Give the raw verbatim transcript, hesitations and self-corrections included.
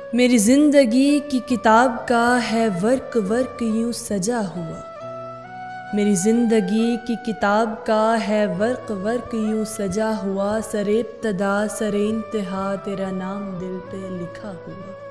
मेरी ज़िंदगी की किताब का है वर्क वर्क यूँ सजा हुआ। मेरी ज़िंदगी की किताब का है वर्क वर्क यूँ सजा हुआ। सरे इब्तदा सरे इंतहा तेरा नाम दिल पे लिखा हुआ।